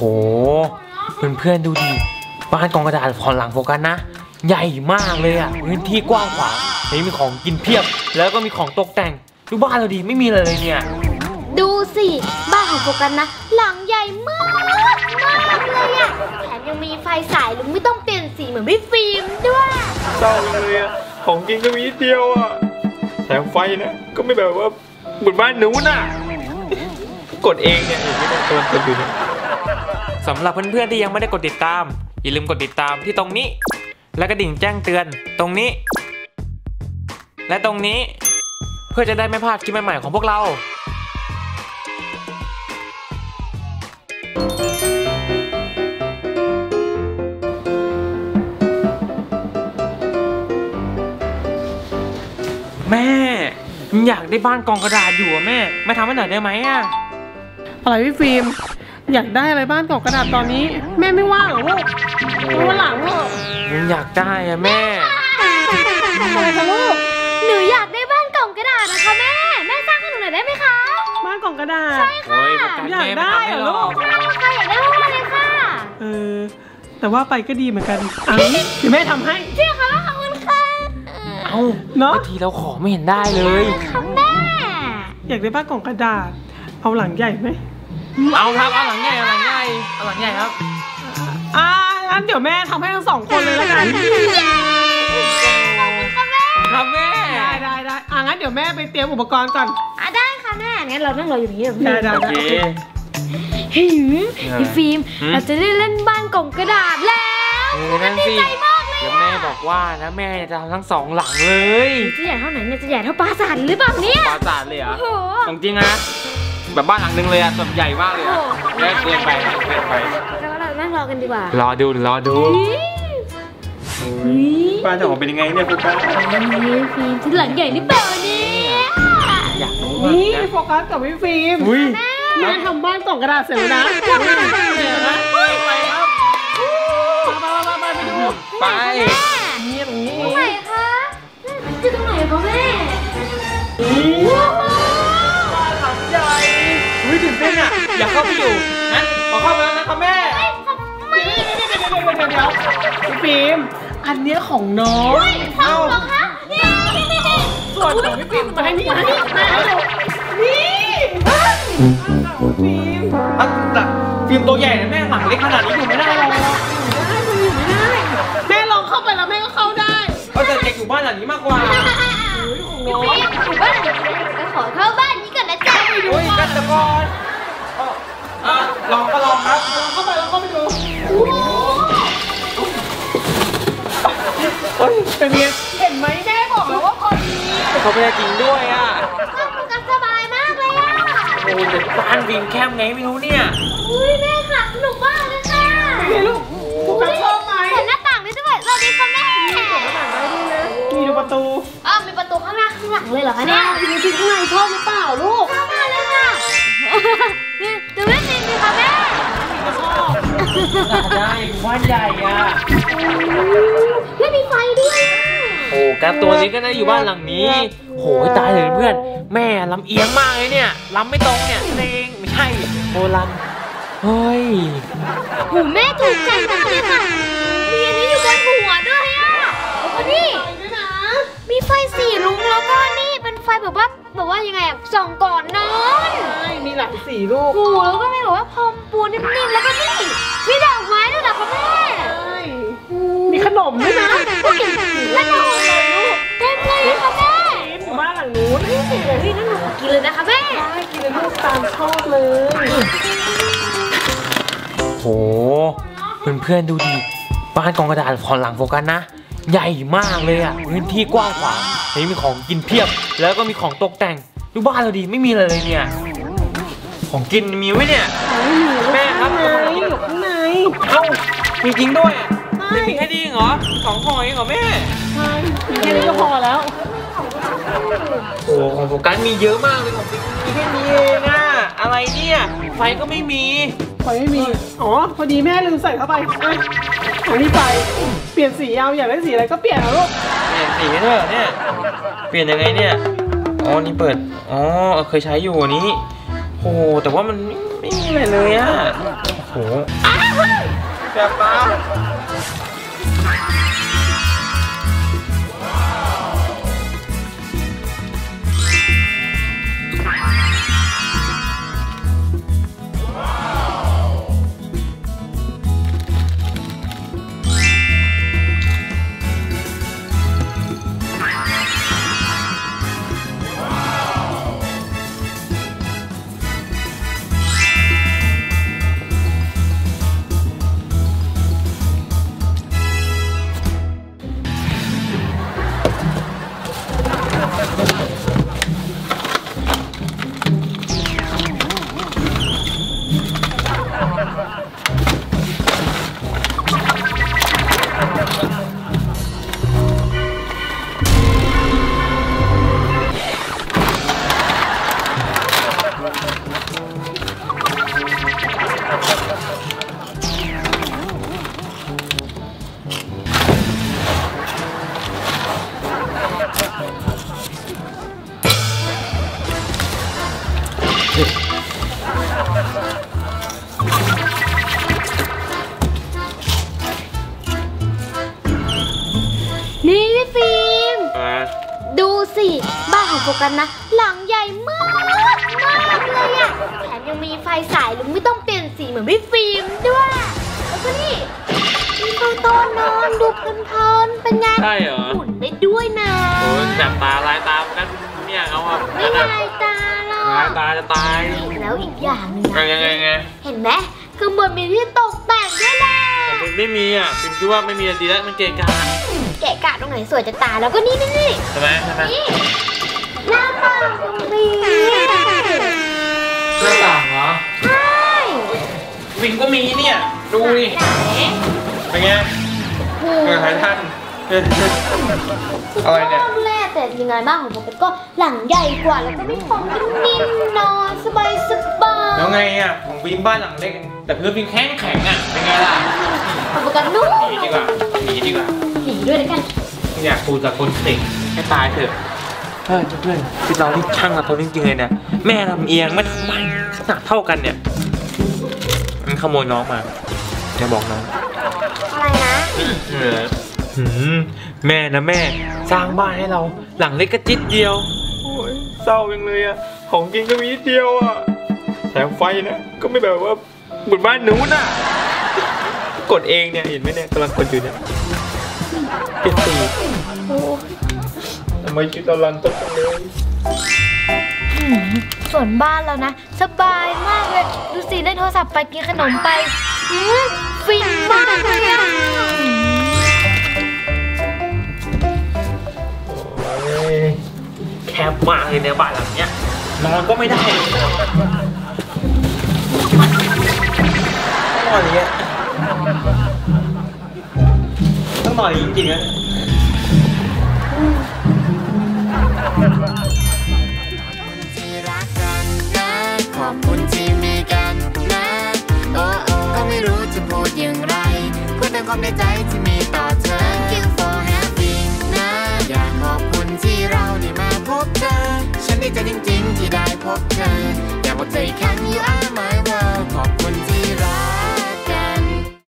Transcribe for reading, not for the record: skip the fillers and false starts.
เพื่อนๆดูดิบ้านกองกระดาษผ่อนหลังโฟกัสนะใหญ่มากเลยอ่ะพื้นที่กว้างขวางมีของกินเพียบแล้วก็มีของตกแต่งดูบ้านเราดิไม่มีอะไรเลยเนี่ยดูสิบ้านของโฟกัสนะหลังใหญ่มากเลยอ่ะแถมยังมีไฟสายลุงไม่ต้องเปลี่ยนสีเหมือนพี่ฟิล์มด้วยเศร้าเลยอ่ะของกินก็มีนิดเดียวอ่ะแถมไฟนะก็ไม่แบบว่าเหมือนบ้านหนูน่ะกดเองเนี่ยอย่างที่มันตัวกดอยู่เนี่ยสำหรับเพื่อนๆที่ยังไม่ได้กดติดตามอย่าลืมกดติดตามที่ตรงนี้และกระดิ่งแจ้งเตือนตรงนี้และตรงนี้เพื่อจะได้ไม่พลาดคลิปใหม่ๆของพวกเราแม่อยากได้บ้านกองกระดาษอยู่อะแม่ทำให้หน่อยได้ไหมอะอะไรพี่ฟิล์มอยากได้อะไรบ้านกองกระดาษตอนนี้แม่ไม่ว่างหรอลูกวันหลังลูกอยากได้อะแม่อะไรคะลูกหนูอยากได้บ้านกล่องกระดาษนะคะแม่สร้างให้หนูหน่อยได้ไหมคะบ้านกล่องกระดาษใช่ค่ะอยากได้เหรอลูกใช่อยากได้มากเลยค่ะแต่ว่าไปก็ดีเหมือนกันเดี๋ยวแม่ทำให้จริงค่ะขอบคุณค่ะเนาะทีเราขอไม่เห็นได้เลยค่ะแม่อยากได้บ้านกล่องกระดาษเอาหลังใหญ่ไหมเอาครับเอาหลังใหญ่ครับงั้นเดี๋ยวแม่ทำให้ทั้ง2 คนเลยแล้วกันครับแม่ได้งั้นเดี๋ยวแม่ไปเตรียมอุปกรณ์ก่อนได้ค่ะแม่งั้นเรานั่งรออยู่นี่ได้โอเคพี่ฟิล์มเราจะได้เล่นบ้านกล่องกระดาษแล้วดีใจมากเลยแล้วแม่บอกว่านะแม่จะทำทั้ง2 หลังเลยจะใหญ่เท่าไหนเนี่ยจะใหญ่เท่าปราสาทหรือเปล่าเนี่ยปราสาทเลยเหรอของจริงนะแบบบ้านหลังนึงเลยอะแบบใหญ่มากเลยอะแม่เกินไปแล้วเรานั่งรอกันดีกว่ารอดูบ้านจะออกเป็นยังไงเนี่ยโฟกัสฟิล์มที่หลังใหญ่หรือเปล่าเนี่ยอยากรู้มากนี่โฟกัสกับพี่ฟิล์มแม่ทำบ้านกล่องกระดาษเสร็จแล้วนะไปครับไปดูไปนี่ตรงนี้ไหนคะคือตรงไหนคะแม่หลังใหญ่ตื่นเต้นอ่ะอยากเข้าไปอยู่งั้นขอเข้าไปแล้วนะครับแม่เดี๋ยวพี่ฟิล์มอันเนี้ยของน้องเอาเหรอคะส่วนของพี่ฟิล์มมาให้นี่ฟิล์มตัวใหญ่นะแม่หลังเล็กขนาดนี้อยู่ไม่ได้หรอกแม่ลองเข้าไปแล้วแม่ก็เข้าได้แต่เด็กอยู่บ้านหลังนี้มากกว่าอยู่บ้านก็ขอเข้าบ้านนี้ก่อนนะจ๊ะโอ้ยกันตะกอนลองครับเข้าไปดูเป็นไงเห็นไหมแม่บอกแล้วว่าพอดีเขาไม่ได้จริงด้วยอ่ะกันสบายมากเลยอ่ะโอ้แต่บ้านวินแคบไงไม่รู้เนี่ยแม่ค่ะสนุกมากเลยค่ะเป็นไงลูกชอบไหมเห็นหน้าต่างด้วยสวัสดีค่ะแม่มีดูประตูมีประตูข้างหน้าข้างหลังเลยเหรอคะเนี่ยมีที่ข้างในชอบหรือเปล่าลูกชอบมากเลยค่ะดูแม่ฟิล์มดิค่ะแม่ได้บ้านใหญ่อ่ะไม่มีไฟด้วยโอ้การตัวนี้ก็น่าอยู่บ้านหลังนี้โหตายเลยเพื่อนแม่ลำเอียงมากเลยเนี่ยลำไม่ตรงเนี่ยเองไม่ใช่โบราณเฮ้ยหูแม่ถูกใจมากเลยค่ะมีอันนี้อยู่บนหัวด้วยอ่ะนี่มีไฟ4 ลุงแล้วก็นี่เป็นไฟแบบว่ายังไงอ่ะส่องก่อนนอนมีหลายสีลูกโอ้แล้วก็มีแบบว่าพรมปูนนิ่มๆแล้วก็นี่มีดอกไม้ด้วยเหรอคะแม่มีขนมด้วยนะขนมเลยลูกเต็มเลยค่ะแม่บ้านหลังนู้นนี่นั่นหนูกินเลยนะคะแม่กินเลยลูกตามชอบเลยโหเพื่อนๆดูดิบ้านกองกระดาษผ่อนหลังโฟกัสนะใหญ่มากเลยอ่ะพื้นที่กว้างขวางมีของกินเพียบแล้วก็มีของตกแต่งดูบ้านเราดิไม่มีอะไรเลยเนี่ยของกินมีไหมเนี่ยแม่ครับอยู่ข้างในจริงๆด้วยไม่มีแค่นี้เหรอ2 ห่อเองเหรอแม่ใช่แค่นี้ก็พอแล้วโอ้ของโฟกัสมีเยอะมากเลยของจริงมีแค่นี้เองอ่ะอะไรเนี่ยไฟก็ไม่มีพอดีแม่ลืมใส่เข้าไปอันนี้ไฟเปลี่ยนสีเอาอยากได้สีอะไรก็เปลี่ยนเอาลูกเปลี่ยนสีด้วยเนี่ยเปลี่ยนยังไงเนี่ยนี่เปิดเคยใช้อยู่นี้โอ้แต่ว่ามันไม่มีอะไรเลยอ่ะโอ้โหโหแสบตานี่พี่ฟิล์มดูสิบ้านของโฟกัสนะหลังใหญ่มากเลยอะแถมยังมีไฟสายลุงไม่ต้องเปลี่ยนสีเหมือนพี่ฟิล์มด้วยแล้วก็นี่มีโต๊ะนอนดูเพลินๆเป็นไงใช่เหรอหมุนได้ด้วยนะโอ้ยแสบตาลายตากันเนี่ยเอาอ่ะไม่ลายตาหรอกลายตาจะตายแล้วอีกอย่างหนึงไงเห็นไหมคือบนมีที่ตกแต่งด้วยแหละแต่ไม่มีอ่ะพิมคิดว่าไม่มีดีแล้วมันเกะกะแกะกะตรงไหนสวยจะตายแล้วก็นี่ใช่ไหมนี่หน้าต่างตรงนี้หน้าต่างเหรอใช่วิงก็มีเนี่ยดูดิไหนเป็นไงโอ้หายท่านอะไรเนี่ยห้องแรกแต่ยังไงบ้างของผมก็หลังใหญ่กว่าแล้วก็มีของนิ่มๆนอนสบายแล้วไงอ่ะของวิงบ้านหลังเล็กแต่พื้นวิงแข็งอ่ะเป็นไงล่ะของผมก็นุ่มหนีดีกว่าหนีด้วยแล้วกัน อยากคุยกับคนเก่งให้ตายเถอะเพื่อนที่เราที่ช่างกับเขาจริงๆเลยเนี่ยแม่ลำเอียงไม่ทำไมขนาดเท่ากันเนี่ยมันขโมยน้องมาจะบอกน้องอะไรนะแม่นะแม่สร้างบ้านให้เราหลังเล็กกระจิตเดียวโอ้ยเศร้าจังเลยอ่ะของกินก็มีนิดเดียวอ่ะแถมไฟนะก็ไม่แบบว่าเหมือนบ้านหนูน่ะกดเองเนี่ยเห็นไหมเนี่ยกำลังกดอยู่เนี่ยเปลี่ยนสีทำไมชีวิตเราลันต้นจังเลยส่วนบ้านเรานะสบายมากเลยดูสิเล่นโทรศัพท์ไปกินขนมไปฟินมากเลยอะแคบมากเลยในบ้านหลังเนี้ยนอนก็ไม่ได้ต้องนอนอย่างเงี้ยต้องนอนจริงๆนะขอบคุณที่มีกันนะโอ้ก็ไม่รู้จะพูดอย่างไรพูดแต่ความในใจที่มีต่อเธอ Thank you for having นะอยากขอบคุณที่เราได้มาพบเธอฉันดีใจจริงๆที่ได้พบเธออยากบอกเธออีกครั้ง You